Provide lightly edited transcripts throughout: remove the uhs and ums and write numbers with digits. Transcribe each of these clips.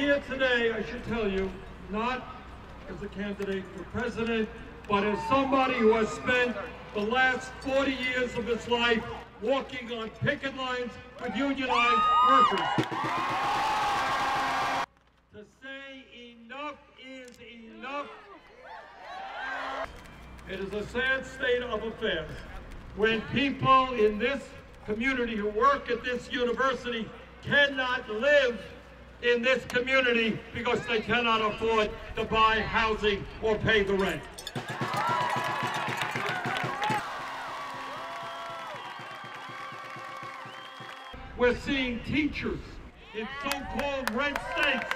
here today, I should tell you, not as a candidate for president, but as somebody who has spent the last 40 years of his life walking on picket lines with unionized workers. To say enough is enough. It is a sad state of affairs when people in this community who work at this university cannot live in this community because they cannot afford to buy housing or pay the rent. We're seeing teachers in so-called red states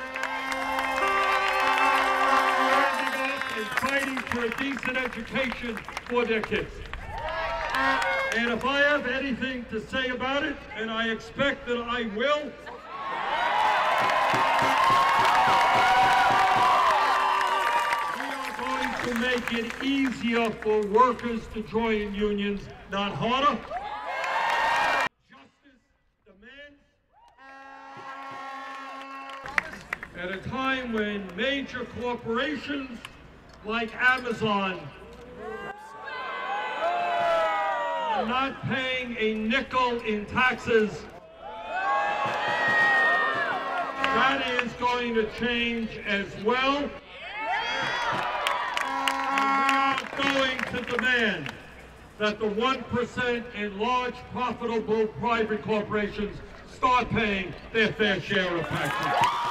standing up and fighting for a decent education for their kids. And if I have anything to say about it, and I expect that I will, we are going to make it easier for workers to join unions, not harder. Justice demands. At a time when major corporations like Amazon are not paying a nickel in taxes, that is going to change as well. And we are going to demand that the 1% in large profitable private corporations start paying their fair share of taxes.